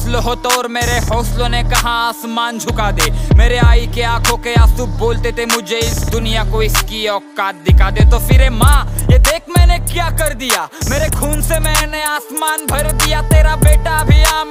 हौसलों हो तो और मेरे हौसलों ने कहा आसमान झुका दे। मेरे आई के आंखों के आंसू बोलते थे मुझे इस दुनिया को इसकी औकात दिखा दे। तो फिर माँ ये देख मैंने क्या कर दिया, मेरे खून से मैंने आसमान भर दिया। तेरा बेटा भी